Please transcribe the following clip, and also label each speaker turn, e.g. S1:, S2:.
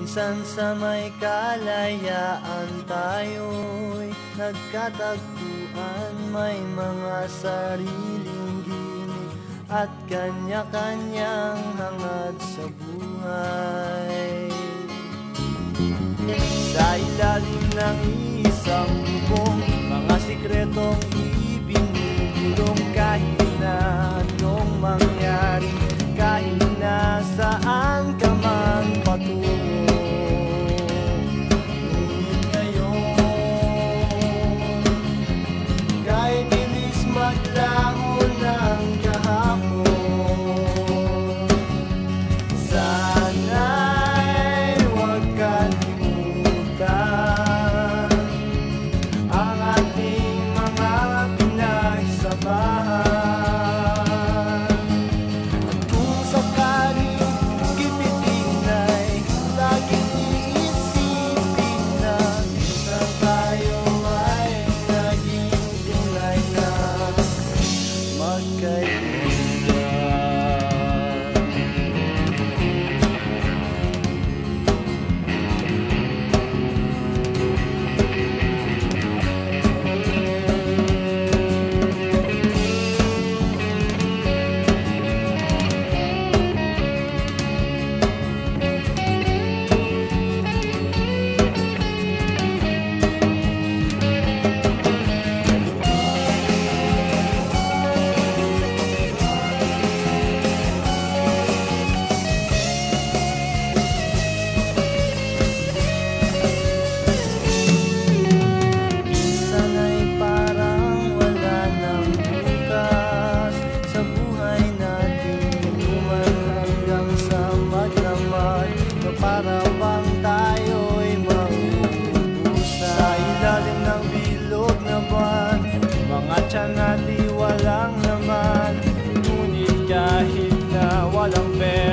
S1: Minsan sa may kalayaan tayo'y nagkatagpuan, may mga sariling ginig at kanya-kanyang hangad sa buhay. Sa ilalim ng isang bubong, mga sikretong ibinubulong, kahit na anong mangyari, kahit na saan ka man patungo. Ngunit ngayon, kahit inis maglaho ng kahapon, sana'y huwag kalimutan ang ating mga pinagsamahan. Para bang tayo'y mauubusan sa ilalim ng bilog na buwan, mga tiyan natin walang laman. Ngunit kahit na walang pera,